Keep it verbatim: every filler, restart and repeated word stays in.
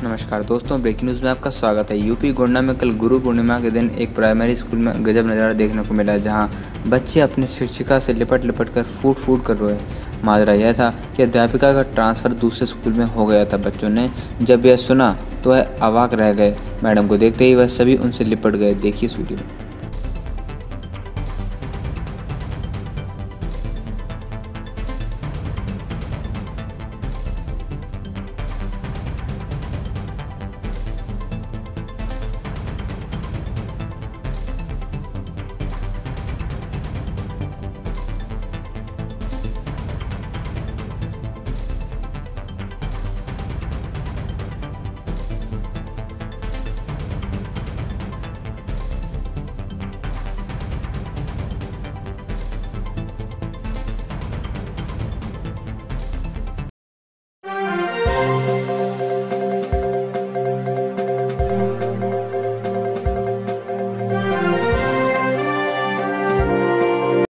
नमस्कार दोस्तों, breaking news में आपका स्वागत है। यूपी गोंडा में कल गुरु पूर्णिमा के दिन एक प्राइमरी स्कूल में गजब नज़ारा देखने को मिला, जहां बच्चे अपनी शिक्षिका से लिपट लिपट कर फूट फूट कर रोए। माजरा यह था कि अध्यापिका का ट्रांसफ़र दूसरे स्कूल में हो गया था। बच्चों ने जब यह सुना तो वह अवाक रह गए। मैडम को देखते ही वह सभी उनसे लिपट गए। देखिए इस वीडियो में।